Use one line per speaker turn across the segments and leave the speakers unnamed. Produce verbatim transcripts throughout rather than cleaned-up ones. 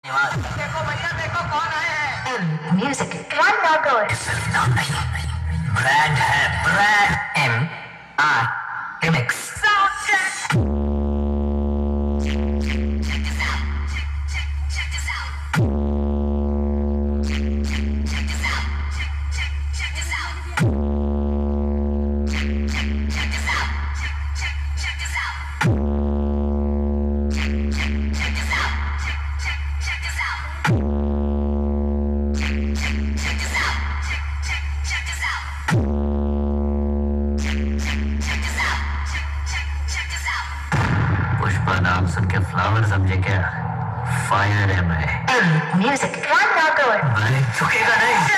देखो भैया देखो कौन आए हैं।
Music. One logo.
सिर्फ नाम नहीं, ब्रांड है brand. M R remix sound check. Pushpa नाम सुन के फ्लावर समझे क्या? फायर है मैं।
Music. One logo.
मैं झुकेगा नहीं।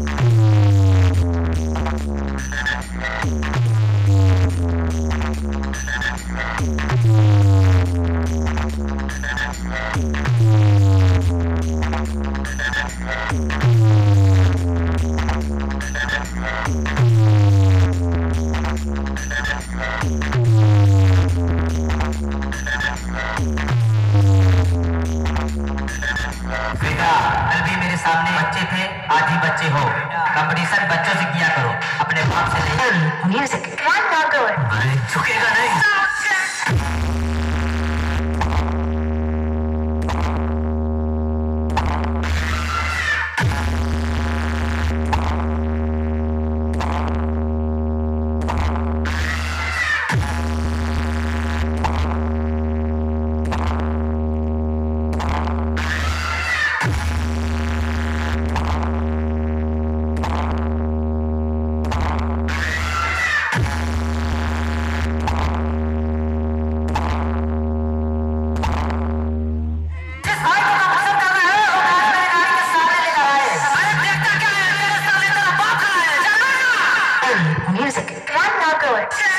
बेटा कल भी मेरे सामने बच्चे थे, आज ही बच्चे हो। कंपटीशन बच्चों से किया करो, अपने बाप से नहीं।
Music. One logo.
मैं झुकेगा नहीं।
Music. One logo.